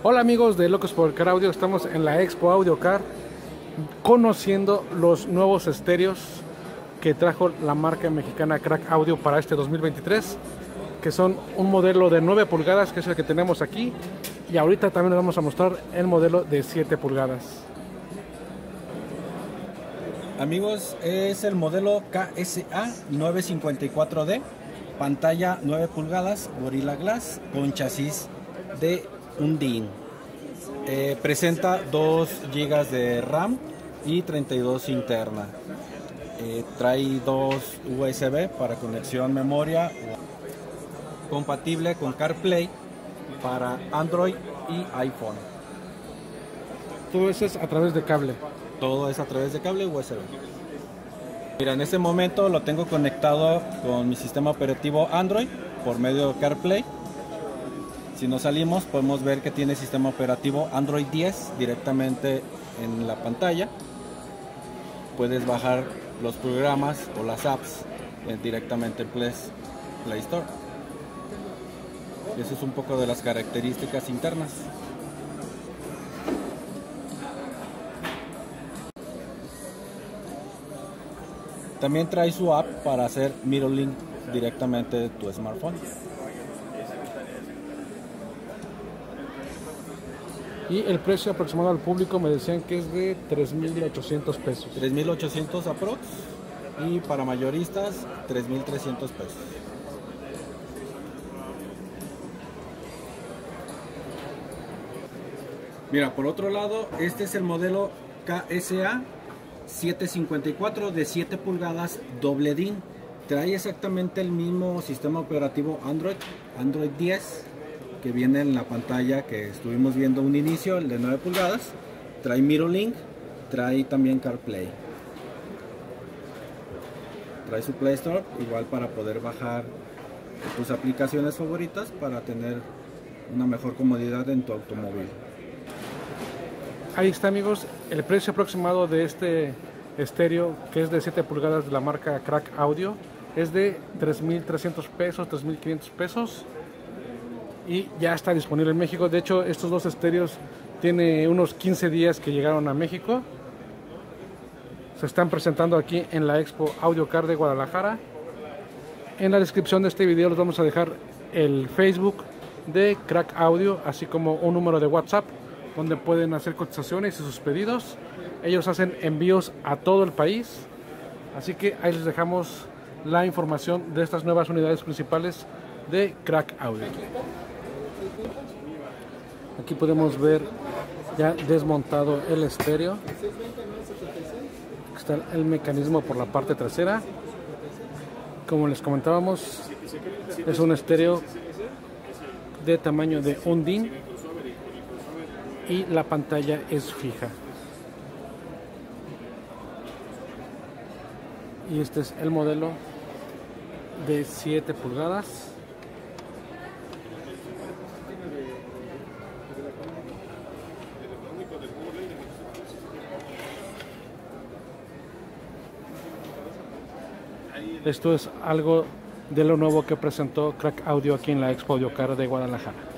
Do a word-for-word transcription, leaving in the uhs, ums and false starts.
Hola amigos de Locos por el Car Audio, estamos en la Expo Audio Car conociendo los nuevos estéreos que trajo la marca mexicana Crack Audio para este dos mil veintitrés, que son un modelo de nueve pulgadas, que es el que tenemos aquí, y ahorita también les vamos a mostrar el modelo de siete pulgadas. Amigos, es el modelo K S A nueve cincuenta y cuatro D, pantalla nueve pulgadas, Gorilla Glass, con chasis de Undine. Eh, presenta dos gigas de RAM y treinta y dos interna. Eh, trae dos U S B para conexión memoria, compatible con CarPlay para Android y iPhone. Todo eso es a través de cable. Todo es a través de cable U S B. Mira, en este momento lo tengo conectado con mi sistema operativo Android por medio de CarPlay. Si nos salimos, podemos ver que tiene sistema operativo Android diez directamente en la pantalla. Puedes bajar los programas o las apps eh, directamente en Play, Play Store. Eso es un poco de las características internas. También trae su app para hacer mirroring directamente de tu smartphone. Y el precio aproximado al público me decían que es de tres mil ochocientos pesos. tres mil ochocientos aprox, y para mayoristas tres mil trescientos pesos. Mira, por otro lado, este es el modelo K S A setecientos cincuenta y cuatro de siete pulgadas doble D I N. Trae exactamente el mismo sistema operativo Android, Android diez, que viene en la pantalla que estuvimos viendo un inicio, el de nueve pulgadas. Trae MirrorLink, trae también CarPlay. Trae su Play Store, igual para poder bajar tus aplicaciones favoritas para tener una mejor comodidad en tu automóvil. Ahí está amigos, el precio aproximado de este estéreo, que es de siete pulgadas de la marca Crack Audio, es de tres mil trescientos pesos, tres mil quinientos pesos, y ya está disponible en México. De hecho, estos dos estéreos tiene unos quince días que llegaron a México. Se están presentando aquí en la Expo Audio Car de Guadalajara. En la descripción de este video les vamos a dejar el Facebook de Crack Audio, así como un número de WhatsApp donde pueden hacer cotizaciones y sus pedidos. Ellos hacen envíos a todo el país, así que ahí les dejamos la información de estas nuevas unidades principales de Crack Audio. Aquí podemos ver ya desmontado el estéreo. Está el mecanismo por la parte trasera. Como les comentábamos, es un estéreo de tamaño de Undine y la pantalla es fija. Y este es el modelo de siete pulgadas. Esto es algo de lo nuevo que presentó Crack Audio aquí en la Expo Audio Car de Guadalajara.